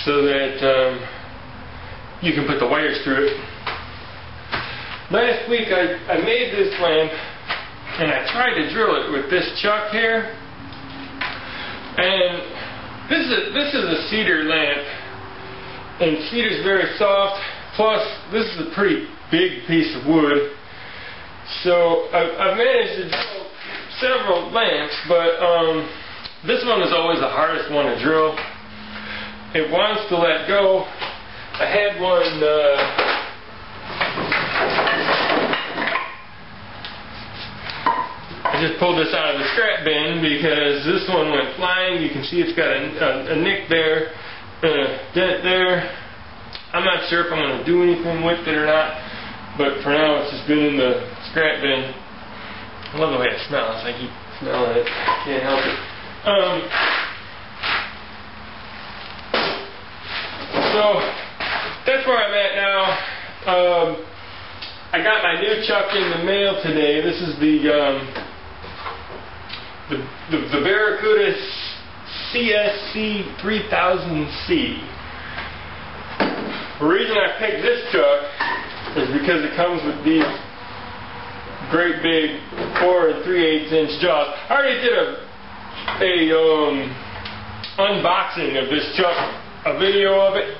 so that you can put the wires through it. Last week I made this lamp and I tried to drill it with this chuck here, and this is a cedar lamp, and cedar is very soft, plus this is a pretty big piece of wood, so I've managed to drill several lamps, but this one is always the hardest one to drill. It wants to let go. I had one I just pulled this out of the scrap bin because this one went flying. You can see it's got a nick there, a dent there. I'm not sure if I'm going to do anything with it or not, but for now it's just been in the scrap bin. I love the way it smells. I keep smelling it. Can't help it. So that's where I'm at now. I got my new chuck in the mail today. This is the BarrAcuda CSC 3000C. The reason I picked this chuck is because it comes with these great big 4 3/8 inch jaws. I already did a unboxing of this chuck, a video of it,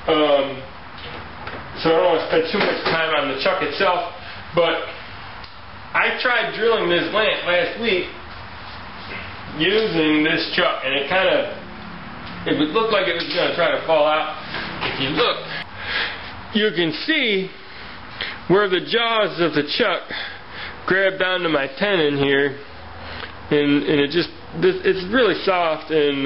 so I don't want to spend too much time on the chuck itself, but I tried drilling this lamp last week using this chuck, and it would look like it was going to try to fall out. If you look, you can see where the jaws of the chuck grabbed onto my tenon here, and it's really soft, and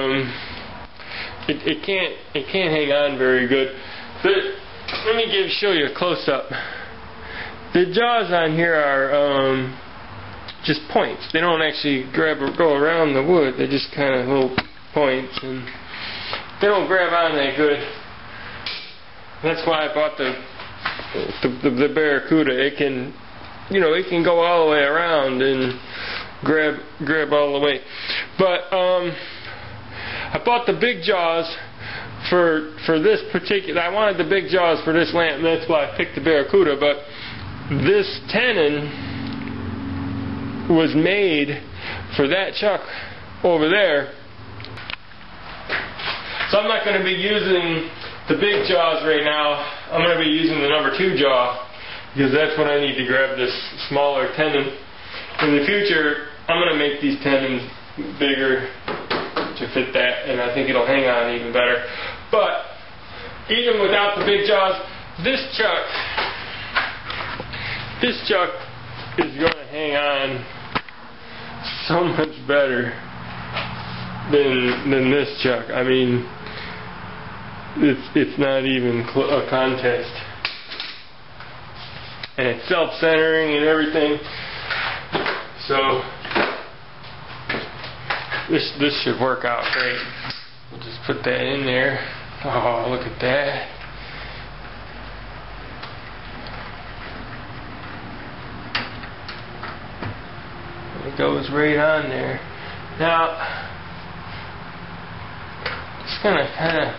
it can't hang on very good. But let me show you a close up. The jaws on here are just points. They don't actually go around the wood. They're just kind of little points, and they don't grab on that good. That's why I bought the BarrAcuda. It can go all the way around and grab all the way. But I bought the big jaws for this particular. I wanted the big jaws for this lamp, and that's why I picked the BarrAcuda. But this tenon was made for that chuck over there, so I'm not going to be using the big jaws right now. I'm going to be using the number 2 jaw, because that's when I need to grab this smaller tenon. In the future, I'm going to make these tenons bigger to fit that, and I think it'll hang on even better. But even without the big jaws, this chuck is going to hang on so much better than this chuck. I mean, it's not even a contest, and it's self-centering and everything. So this should work out great. We'll just put that in there. Oh, look at that. It goes right on there. Now, just gonna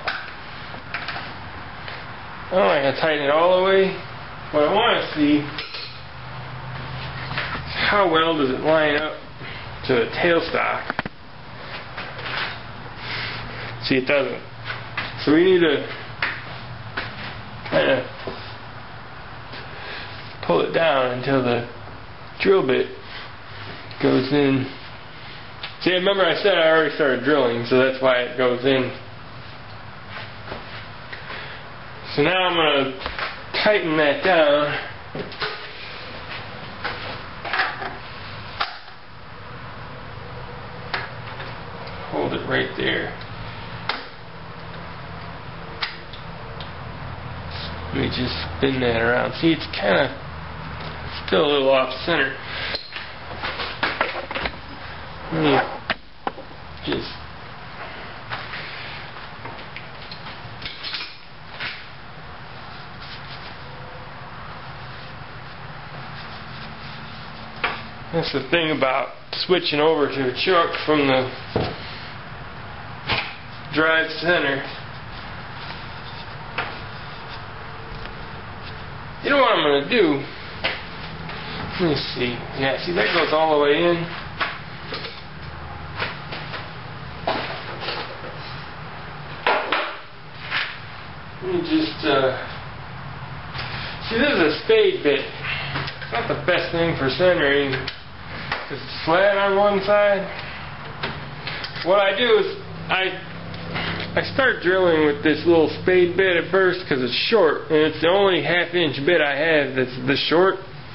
I don't want to tighten it all the way. What I want to see is how well does it line up to the tailstock. See, it doesn't. So we need to kind of pull it down until the drill bit goes in. See, remember I said I already started drilling, so that's why it goes in. So now I'm going to tighten that down. Hold it right there. Let me just spin that around. See, it's kind of still a little off center. Let me just that's the thing about switching over to a chuck from the drive center. You know what I'm going to do? Let me see. Yeah, see that goes all the way in. Let me just, see, this is a spade bit. It's not the best thing for centering because it's flat on one side. What I do is I start drilling with this little spade bit at first because it's short, and it's the only half-inch bit I have that's this short.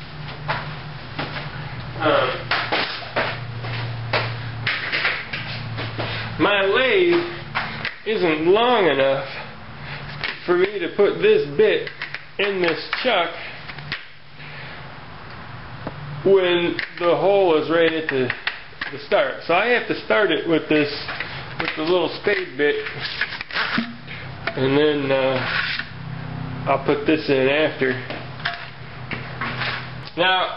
My lathe isn't long enough for me to put this bit in this chuck when the hole is right at the start. So I have to start it with the little spade bit, and then I'll put this in after. Now,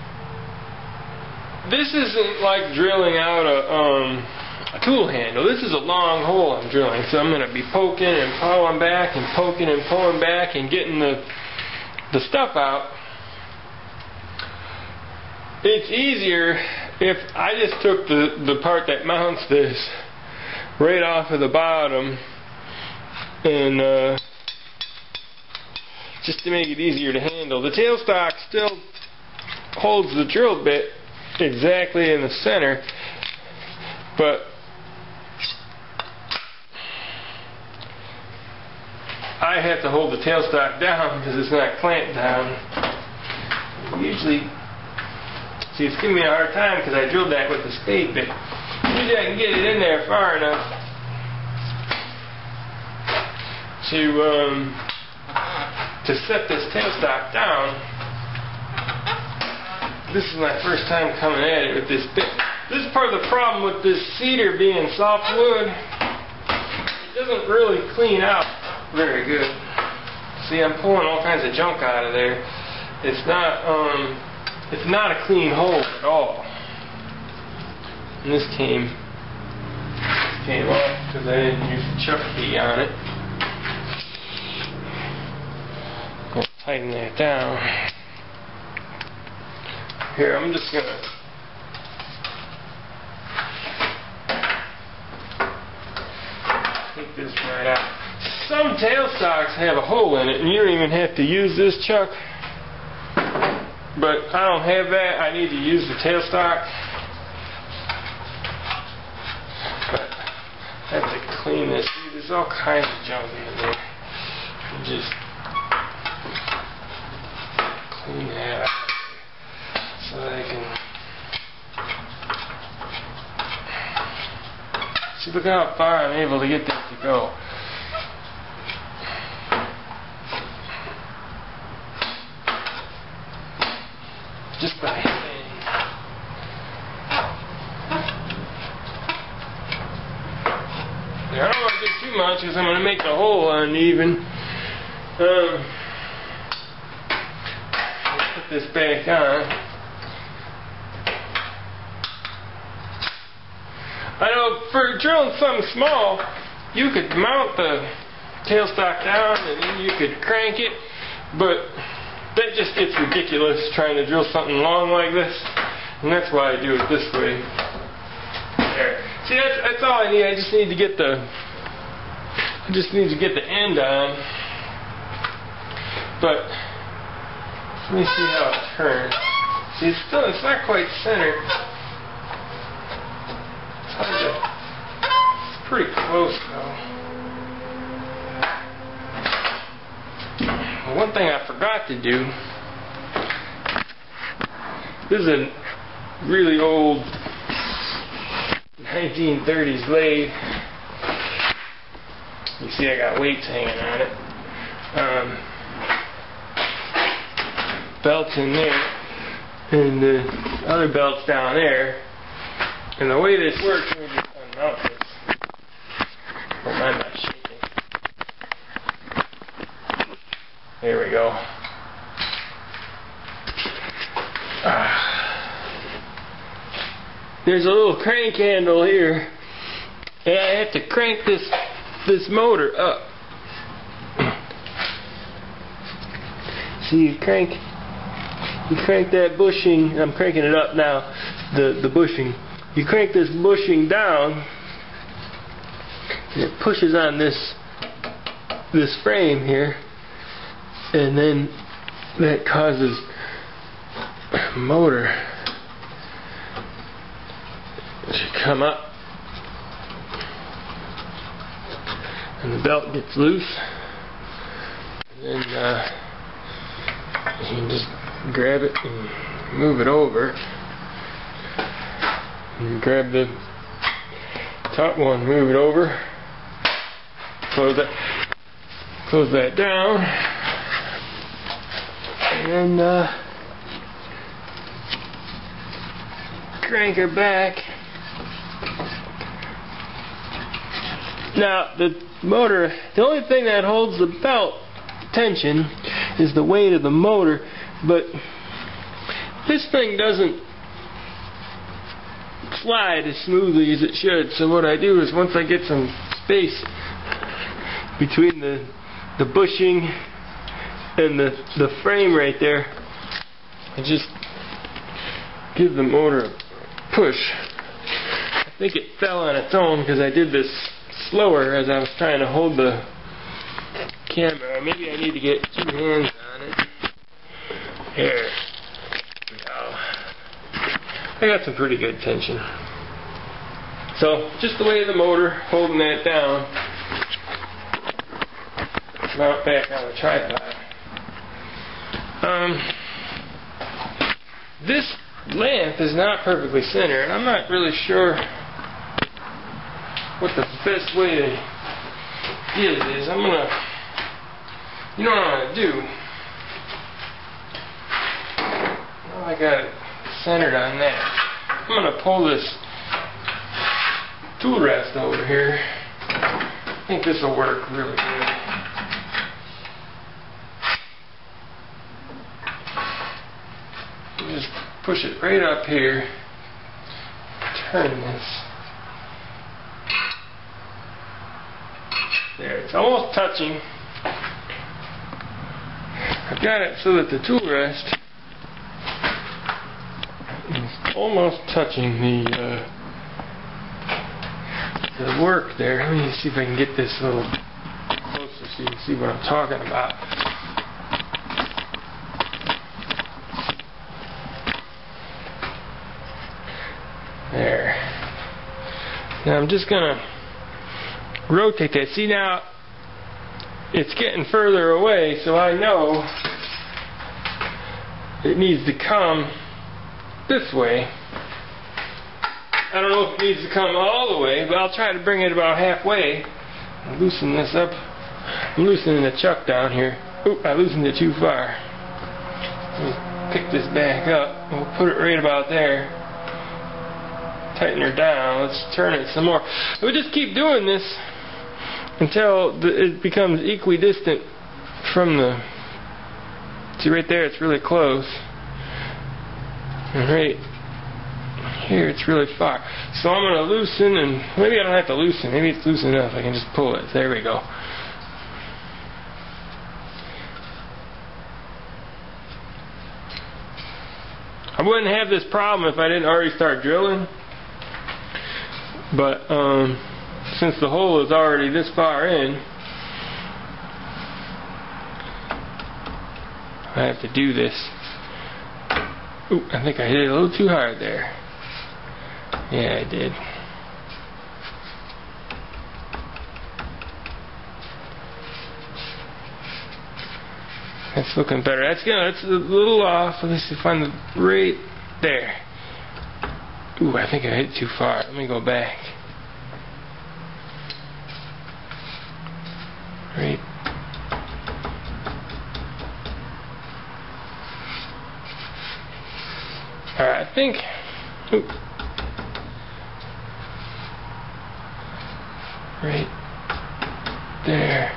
this isn't like drilling out a tool handle. This is a long hole I'm drilling, so I'm going to be poking and pulling back and poking and pulling back and getting the stuff out. It's easier if I just took the part that mounts this right off of the bottom, and just to make it easier to handle. The tailstock still holds the drill bit exactly in the center, but I have to hold the tailstock down because it's not clamped down. Usually, see, it's giving me a hard time because I drilled that with the spade bit. Usually I can get it in there far enough to set this tailstock down. This is my first time coming at it with this bit. This is part of the problem with this cedar being soft wood. It doesn't really clean out very good. See, I'm pulling all kinds of junk out of there. It's not a clean hole at all. And this came off because I didn't use the chuck key on it. I'll tighten that down. Here, I'm just gonna take this right out. Some tailstocks have a hole in it, and you don't even have to use this chuck. But I don't have that. I need to use the tailstock. But I have to clean this. See, there's all kinds of junk in there. You just clean that out so that I can see. Look how far I'm able to get this to go. Just by hand. Now, I don't want to do too much because I'm going to make the hole uneven. Let's put this back on. I know for drilling something small, you could mount the tailstock down and then you could crank it, but that just gets ridiculous trying to drill something long like this, and that's why I do it this way. There. See, that's all I need. I just need to get the end on. But let me see how it turns. See, it's not quite centered. It's pretty close though. One thing I forgot to do, this is a really old 1930s lathe. You see I got weights hanging on it. Belts in there, and the other belts down there. And the way this works, let me just unmount this. Oh, I'm not shaking. There we go. There's a little crank handle here, and I have to crank this motor up. See, you crank that bushing. I'm cranking it up now. The bushing. You crank this bushing down, and it pushes on this frame here, and then that causes the motor to come up, and the belt gets loose, and then you can just grab it and move it over, and grab the top one, move it over, close that down, and then crank her back. Now the motor, the only thing that holds the belt tension is the weight of the motor, but this thing doesn't slide as smoothly as it should. So what I do is, once I get some space between the bushing and the frame right there, I just give the motor a push. I think it fell on its own because I did this slower as I was trying to hold the camera. Maybe I need to get 2 hands on it. Here. I got some pretty good tension. So, just the way of the motor, holding that down. Mount back on the tripod. This lamp is not perfectly centered, and I'm not really sure what the best way to get it is. You know what I'm gonna do? Now I got it centered on that. I'm gonna pull this tool rest over here. I think this will work really good. Just push it right up here. Turn this. There, it's almost touching. I've got it so that the tool rest is almost touching the work there. Let me see if I can get this a little closer so you can see what I'm talking about. There. Now I'm just gonna rotate that. See, now it's getting further away, so I know it needs to come this way. I don't know if it needs to come all the way, but I'll try to bring it about halfway. I'll loosen this up. I'm loosening the chuck down here. Oop, I loosened it too far. Let me pick this back up. We'll put it right about there. Tighten her down. Let's turn it some more. We'll just keep doing this until it becomes equidistant from the... See right there, it's really close. And right here, it's really far. So I'm going to loosen, and maybe I don't have to loosen. Maybe it's loose enough. I can just pull it. There we go. I wouldn't have this problem if I didn't already start drilling. But since the hole is already this far in, I have to do this. Ooh, I think I hit it a little too hard there. Yeah, I did. That's looking better. That's a little off. Let's find the right there. Ooh, I think I hit it too far. Let me go back. Right. Alright, I think. Ooh. Right there.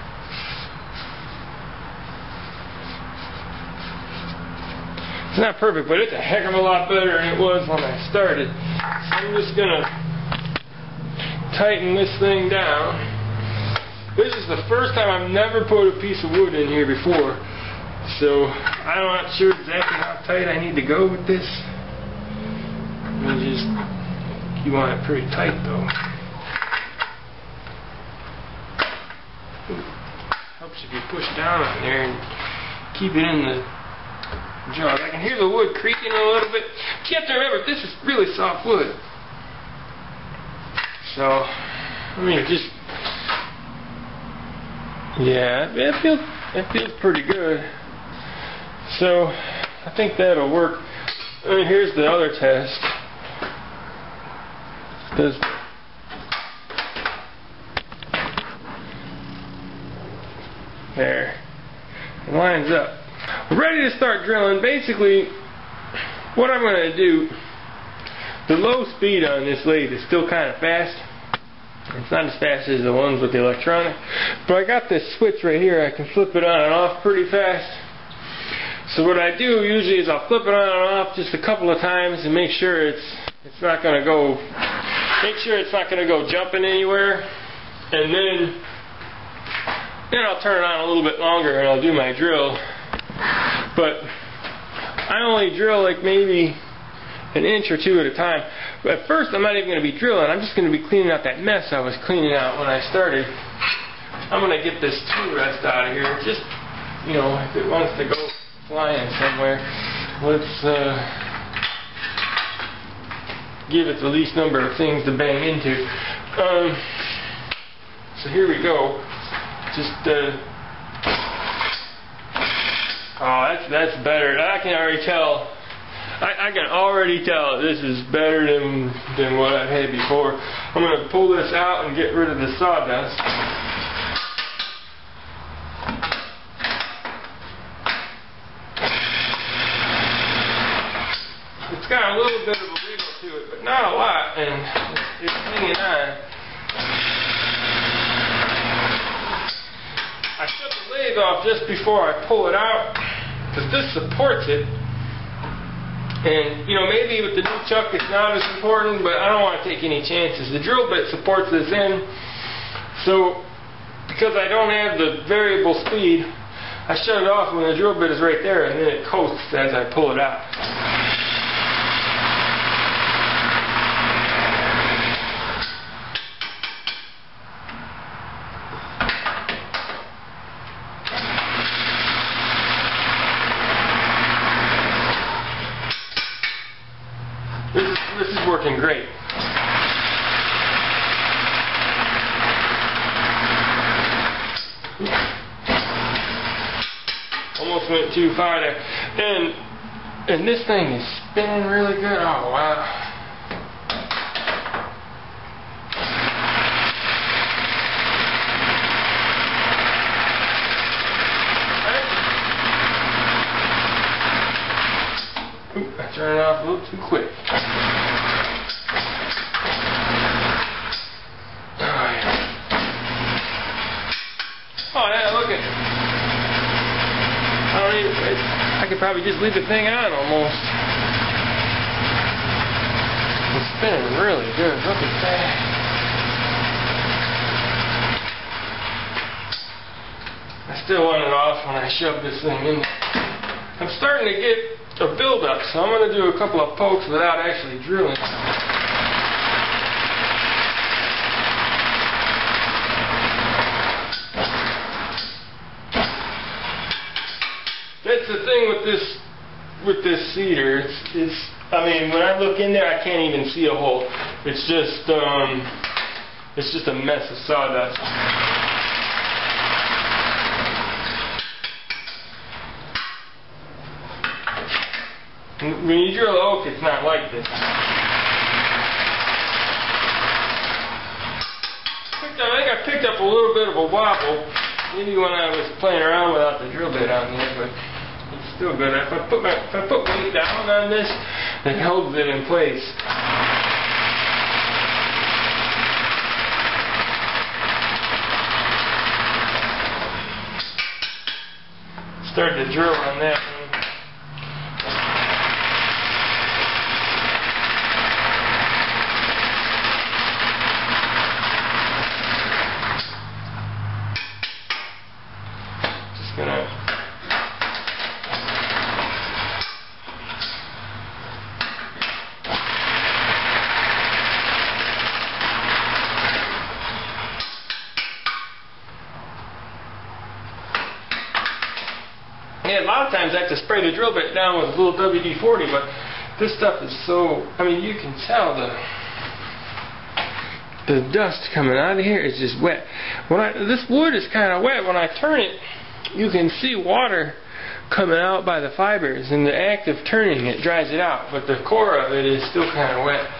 It's not perfect, but it's a heck of a lot better than it was when I started. So I'm just gonna tighten this thing down. This is the first time I've never put a piece of wood in here before. So I'm not sure exactly how tight I need to go with this. You want it pretty tight though. Helps if you push down on there and keep it in the jar. I can hear the wood creaking a little bit. But you have to remember, this is really soft wood. So, I mean, yeah, it feels pretty good. So, I think that'll work. I mean, here's the other test. There. It lines up. We're ready to start drilling. Basically, what I'm going to do, the low speed on this lathe is still kind of fast. It's not as fast as the ones with the electronic, but I got this switch right here. I can flip it on and off pretty fast. So what I do usually is I'll flip it on and off just a couple of times and make sure it's not going to go jumping anywhere, and then I'll turn it on a little bit longer and I'll do my drill. But I only drill like maybe an inch or two at a time. But at first I'm not even going to be drilling. I'm just going to be cleaning out that mess I was cleaning out when I started. I'm going to get this tool rest out of here. Just, you know, if it wants to go flying somewhere, let's give it the least number of things to bang into. So here we go. Just oh, that's better. I can already tell. I can already tell this is better than what I've had before. I'm going to pull this out and get rid of the sawdust. It's got a little bit of a wiggle to it, but not a lot, and it's hanging on. I shut the lathe off just before I pull it out, because this supports it. And, you know, maybe with the new chuck it's not as important, but I don't want to take any chances. The drill bit supports this in, so because I don't have the variable speed, I shut it off when the drill bit is right there, and then it coasts as I pull it out. This is working great. Almost went too far there. And this thing is spinning really good. Oh wow. I turned it off a little too quick. Oh yeah, look at it. I could probably just leave the thing on almost. It's spinning really good. Look at that. I still want it off when I shove this thing in. I'm starting to get a build-up, so I'm going to do a couple of pokes without actually drilling. That's the thing with this cedar. I mean, when I look in there, I can't even see a hole. It's just a mess of sawdust. When you drill oak, it's not like this. I think I picked up a little bit of a wobble, maybe when I was playing around without the drill bit on there, but it's still good. If I put weight down on this, it holds it in place. Start to drill on that one. And a lot of times I have to spray the drill bit down with a little WD-40, but this stuff is so, I mean, you can tell the dust coming out of here is just wet. This wood is kind of wet. When I turn it, you can see water coming out by the fibers, and the act of turning it dries it out, but the core of it is still kind of wet.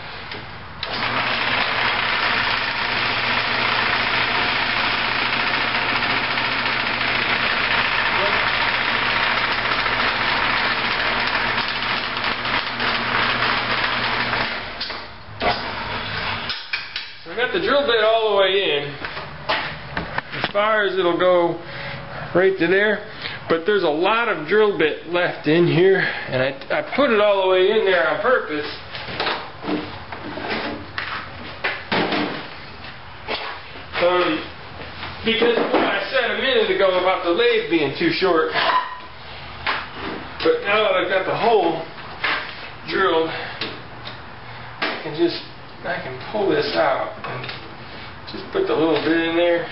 So I got the drill bit all the way in, as far as it'll go right to there. But there's a lot of drill bit left in here, and I put it all the way in there on purpose. Because what I said a minute ago about the lathe being too short, but now that I've got the hole drilled, I can pull this out and just put the little bit in there.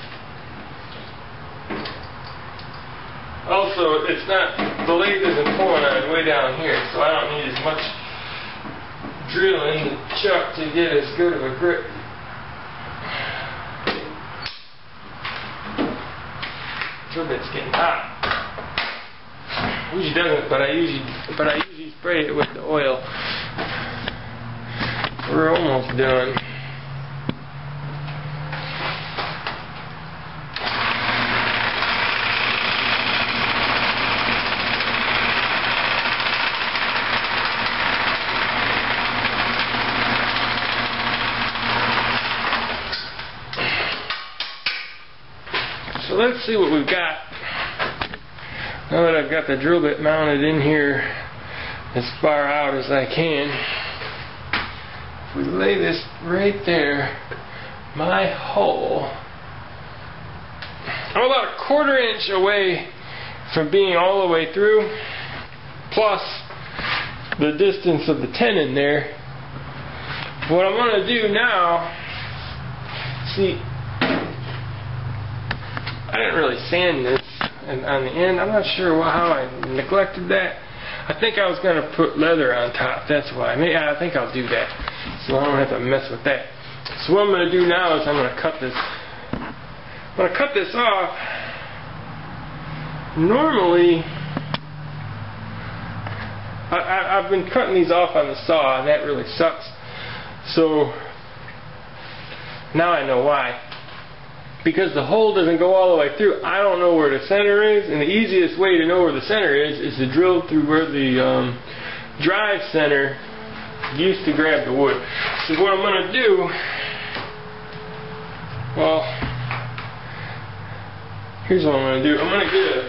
Also, it's not, the lathe isn't pulling on it way down here, so I don't need as much drill in the chuck to get as good of a grip. Drill bit's getting hot. Usually doesn't, but I usually spray it with the oil. We're almost done. So let's see what we've got. Now that I've got the drill bit mounted in here as far out as I can, if we lay this right there, my hole, I'm about 1/4 inch away from being all the way through, plus the distance of the tenon there. What I'm going to do now, see, I didn't really sand this on the end. I'm not sure how I neglected that. I think I was going to put leather on top. That's why. I think I'll do that, so I don't have to mess with that. So what I'm going to do now is I'm going to cut this. I'm going to cut this off. Normally, I've been cutting these off on the saw, and that really sucks. So now I know why. Because the hole doesn't go all the way through, I don't know where the center is, and the easiest way to know where the center is to drill through where the drive center used to grab the wood. So what I'm going to do, well, here's what I'm going to do. I'm going to get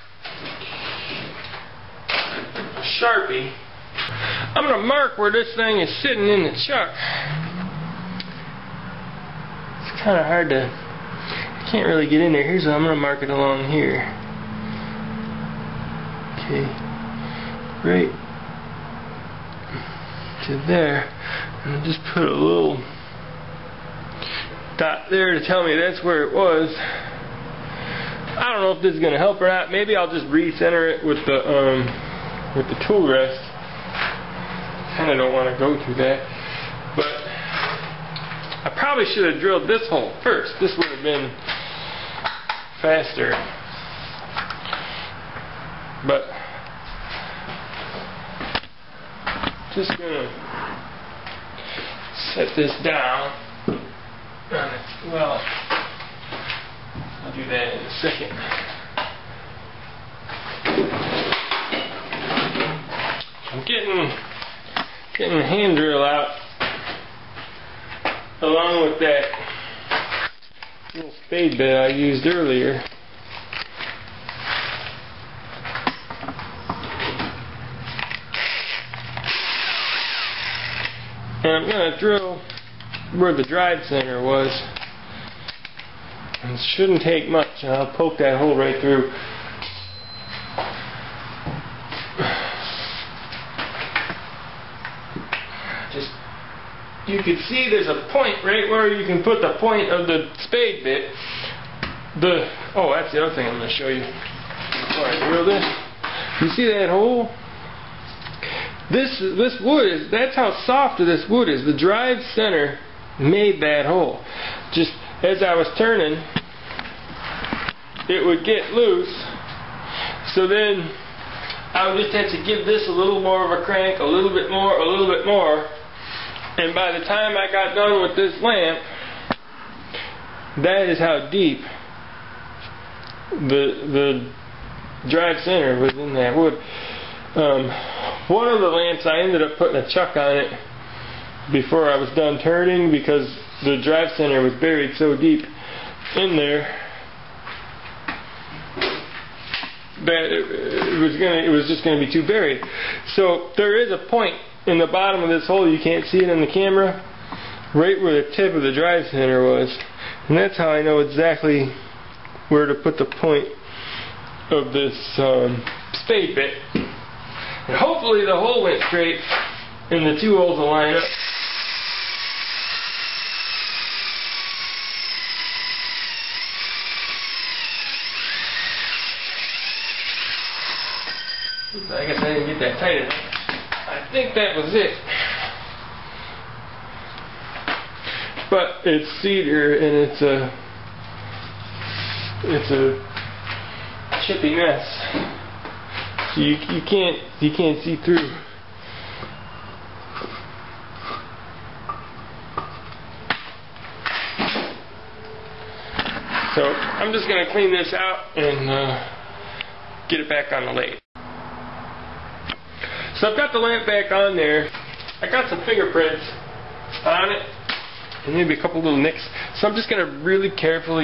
a Sharpie. I'm going to mark where this thing is sitting in the chuck. It's kind of hard to, can't really get in there. Here's how I'm going to mark it along here. Okay, right to there, and I'll just put a little dot there to tell me that's where it was. I don't know if this is going to help or not. Maybe I'll just recenter it with the tool rest. Kind of don't want to go through that, but I probably should have drilled this hole first. This would have been faster, but just gonna set this down. Well, I'll do that in a second. I'm getting the hand drill out along with that little spade bit I used earlier. And I'm going to drill where the drive center was. And it shouldn't take much, and I'll poke that hole right through. You can see there's a point right where you can put the point of the spade bit. Oh, that's the other thing I'm going to show you. before I drill this. You see that hole? This wood is, that's how soft this wood is. The drive center made that hole. Just as I was turning, it would get loose. So then I would just have to give this a little more of a crank, a little bit more, a little bit more. And by the time I got done with this lamp, that is how deep the drive center was in that wood. One of the lamps I ended up putting a chuck on it before I was done turning because the drive center was buried so deep in there that it was just going to be too buried. So there is a point in the bottom of this hole, you can't see it on the camera, right where the tip of the drive center was. And that's how I know exactly where to put the point of this spade bit. And hopefully the hole went straight and the two holes will line up. I guess I didn't get that tight enough. I think that was it. But it's cedar and it's a chippy mess. So you can't see through. So I'm just gonna clean this out and get it back on the lathe. So I've got the lamp back on there. I got some fingerprints on it and maybe a couple little nicks. So I'm just going to really carefully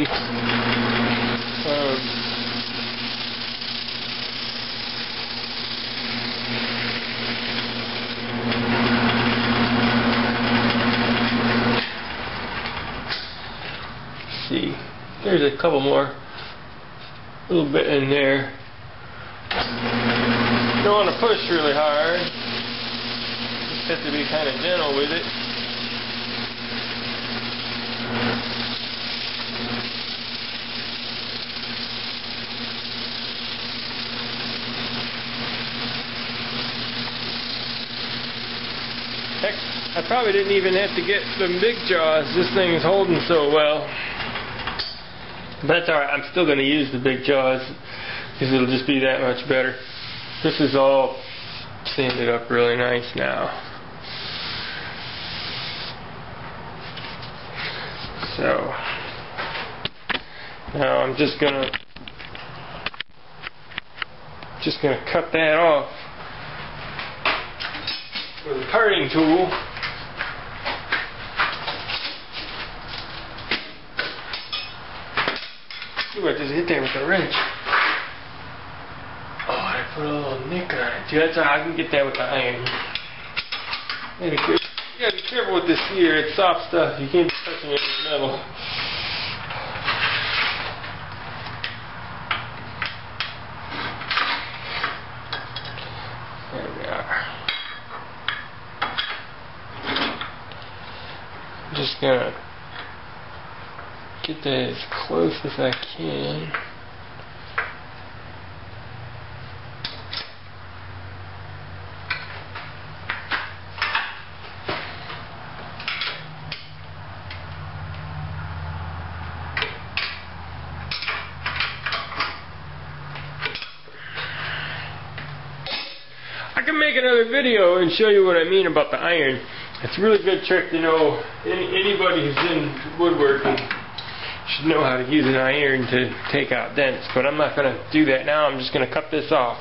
see. There's a couple more. A little bit in there. Don't want to push really hard. Just have to be kind of gentle with it. Heck, I probably didn't even have to get the big jaws. This thing is holding so well. But that's alright. I'm still going to use the big jaws because it'll just be that much better. This is all sanded up really nice now. So now I'm just gonna cut that off with a parting tool. Ooh, I just hit that with a wrench. Put a little nick on it. Dude, that's how I can get that with the iron. You gotta be careful with this cedar. It's soft stuff. You can't be touching it with metal. There we are. I'm just gonna get that as close as I can. I can make another video and show you what I mean about the iron. It's a really good trick to know. Anybody who's in woodworking should know how to use an iron to take out dents, but I'm not going to do that now. I'm just going to cut this off.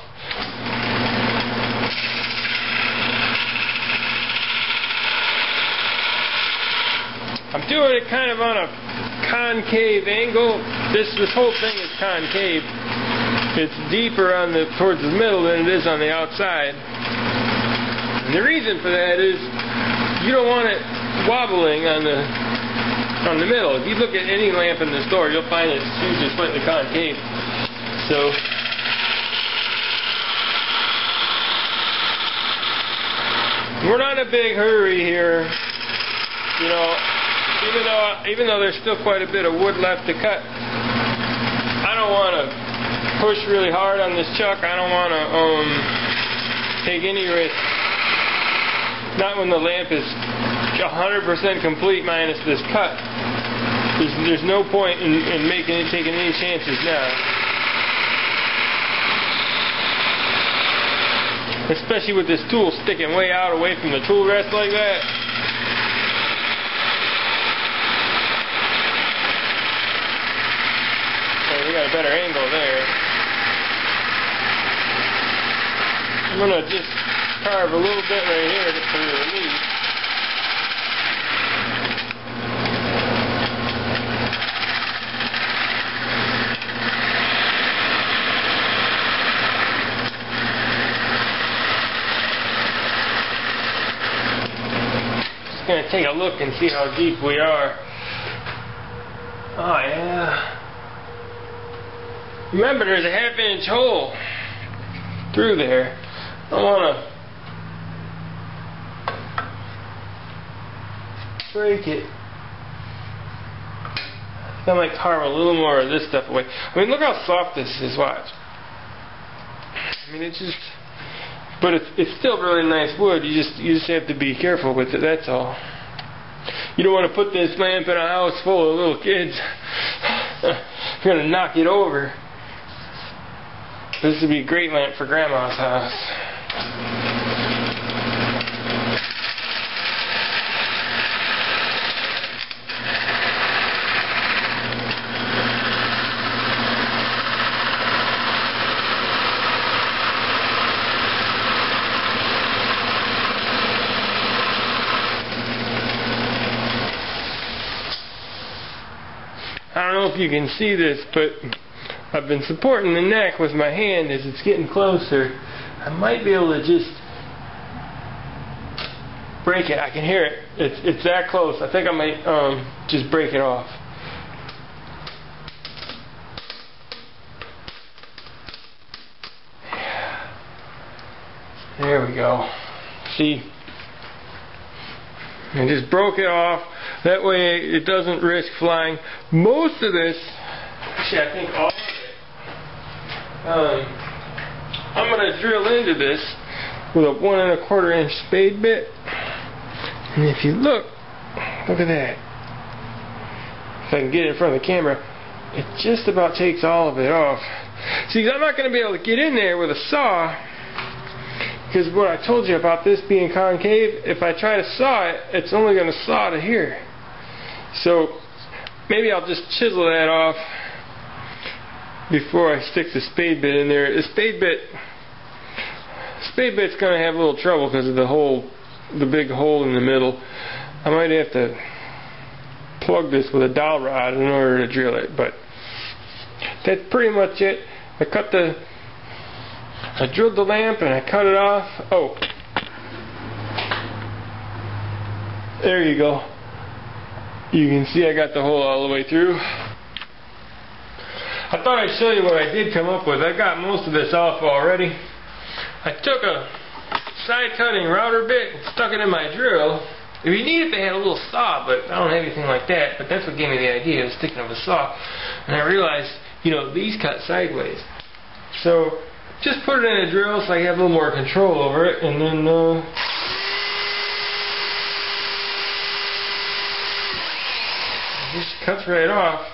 I'm doing it kind of on a concave angle. This whole thing is concave. It's deeper towards the middle than it is on the outside. And the reason for that is you don't want it wobbling on the middle. If you look at any lamp in the store, you'll find it's usually slightly concave. So we're not in a big hurry here. You know, even though there's still quite a bit of wood left to cut, I don't want to push really hard on this chuck. I don't want to take any risk. Not when the lamp is 100% complete minus this cut. There's no point in taking any chances now. Especially with this tool sticking way out away from the tool rest like that. Okay, we got a better angle there. I'm going to just carve a little bit right here for the relief. Going to take a look and see how deep we are. Oh yeah. Remember, there's a 1/2 inch hole through there. I want to break it. I might carve a little more of this stuff away. I mean, look how soft this is. Watch. I mean, it's just. But it's still really nice wood. You just have to be careful with it. That's all. You don't want to put this lamp in a house full of little kids. You're gonna knock it over. This would be a great lamp for Grandma's house. I don't know if you can see this, but I've been supporting the neck with my hand as it's getting closer. I might be able to just break it. I can hear it. It's that close. I think I might just break it off. There we go. See? I just broke it off. That way it doesn't risk flying. Most of this, actually I think all of it, I'm going to drill into this with a 1 1/4 inch spade bit. And if you look at that. If I can get it in front of the camera, it just about takes all of it off. See, I'm not going to be able to get in there with a saw. Because what I told you about this being concave, if I try to saw it, it's only going to saw to here. So maybe I'll just chisel that off before I stick the spade bit in there. The spade bit's going to have a little trouble because of the big hole in the middle. I might have to plug this with a dowel rod in order to drill it, but that's pretty much it. I drilled the lamp and I cut it off. Oh, there you go. You can see I got the hole all the way through. I thought I'd show you what I did come up with. I got most of this off already. I took a side cutting router bit and stuck it in my drill. If you need it, they had a little saw, but I don't have anything like that. But that's what gave me the idea of sticking of a saw. And I realized, these cut sideways. So just put it in a drill so I have a little more control over it, and then it just cuts right off.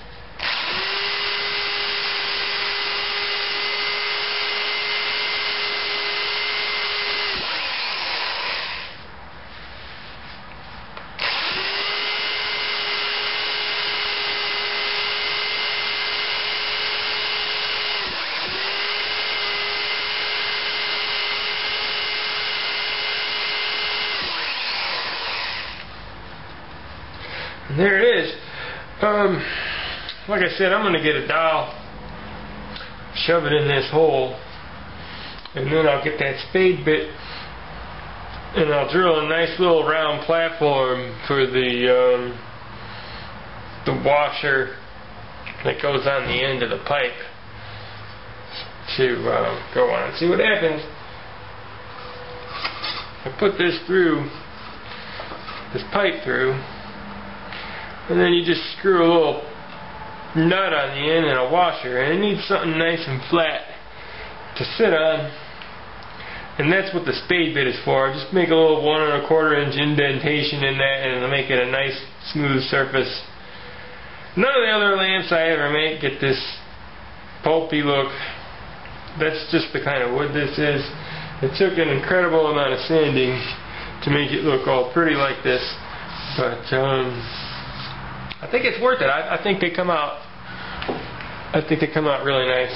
And there it is. Like I said, I'm going to get a dowel, shove it in this hole, and then I'll get that spade bit and I'll drill a nice little round platform for the washer that goes on the end of the pipe to go on. See what happens. I put this pipe through, and then you just screw a little nut on the end and a washer, and it needs something nice and flat to sit on, and that's what the spade bit is for. Just make a little 1 1/4 inch indentation in that, and it'll make it a nice smooth surface. None of the other lamps I ever make get this pulpy look. That's just the kind of wood this is. It took an incredible amount of sanding to make it look all pretty like this, but I think it's worth it. I think they come out. I think they come out really nice.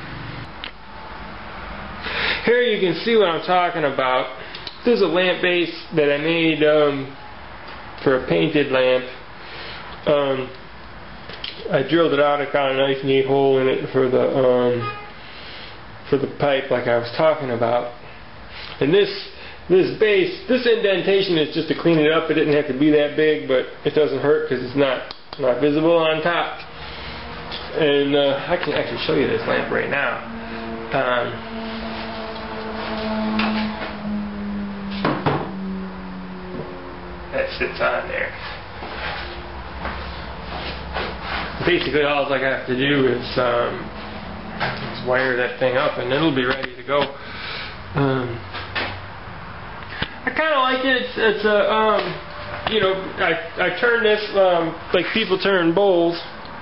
Here you can see what I'm talking about. This is a lamp base that I made for a painted lamp. I drilled it out. I got a nice neat hole in it for the pipe, like I was talking about. And this base, this indentation is just to clean it up. It didn't have to be that big, but it doesn't hurt because it's not visible on top. And I can actually show you this lamp right now. That sits on there. Basically, all I have to do is wire that thing up, and it'll be ready to go. I kind of like it. It's a you know, I turn this like people turn bowls.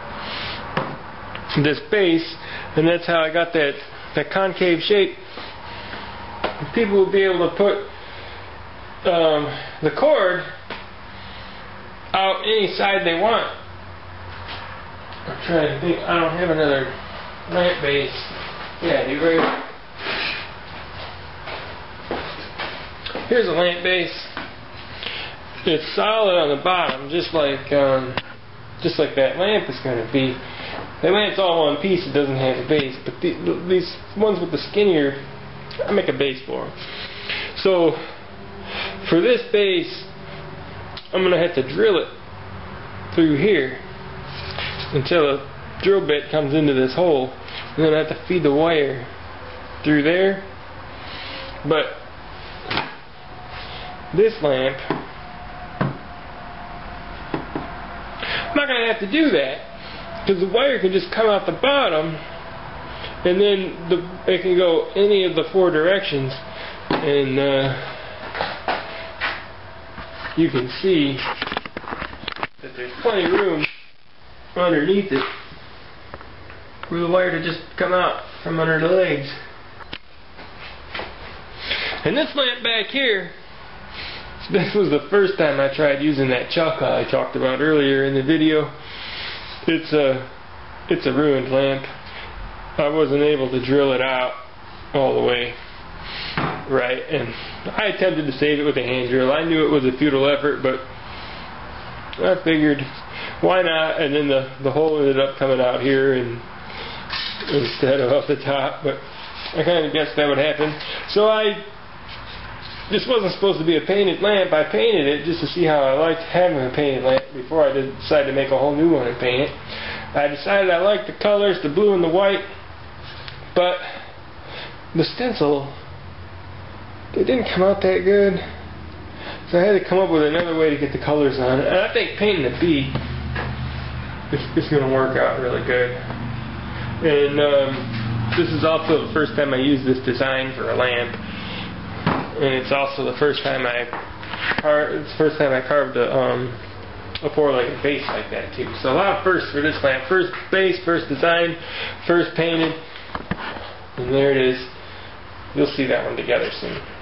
This base, and that's how I got that concave shape. People will be able to put the cord out any side they want. I'm trying to think. I don't have another lamp base. Yeah, I do right. Here's a lamp base. It's solid on the bottom, just like that lamp is going to be. That lamp's all one piece. It doesn't have a base, but these ones with the skinnier, I make a base for them. So for this base, I'm going to have to drill it through here until a drill bit comes into this hole, and then I have to feed the wire through there. But this lamp, I'm not going to have to do that, because the wire can just come out the bottom, and then it can go any of the 4 directions, and you can see that there's plenty of room underneath it for the wire to just come out from under the legs. And this lamp back here, this was the first time I tried using that chuck I talked about earlier in the video. It's a ruined lamp. I wasn't able to drill it out all the way right, and I attempted to save it with a hand drill. I knew it was a futile effort, but I figured, why not? And then the hole ended up coming out here and instead of up the top, but I kind of guessed that would happen. So this wasn't supposed to be a painted lamp. I painted it just to see how I liked having a painted lamp before I decided to make a whole new one and paint it. I decided I liked the colors, the blue and the white, but the stencil, they didn't come out that good. So I had to come up with another way to get the colors on it. And I think painting the bead is going to work out really good. And this is also the first time I used this design for a lamp. And it's also the first time I carved a 4-legged base like that too. So a lot of firsts for this lamp. First base, first design, first painted, and there it is. You'll see that one together soon.